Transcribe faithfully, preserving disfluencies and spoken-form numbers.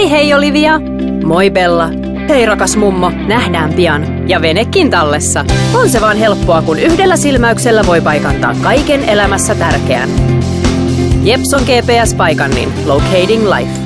Hei hei Olivia! Moi Bella! Hei rakas mummo, nähdään pian. Ja venekin tallessa. On se vaan helppoa, kun yhdellä silmäyksellä voi paikantaa kaiken elämässä tärkeän. Jeps on G P S-paikannin. Locating life.